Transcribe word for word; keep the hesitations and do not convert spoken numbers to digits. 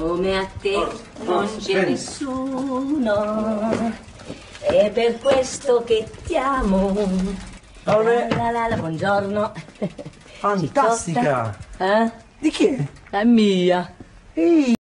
come a te non c'è nessuno, è per questo che ti amo. La, la, la, la, buongiorno. Fantastica! Eh? Di chi è? La mia. Ehi.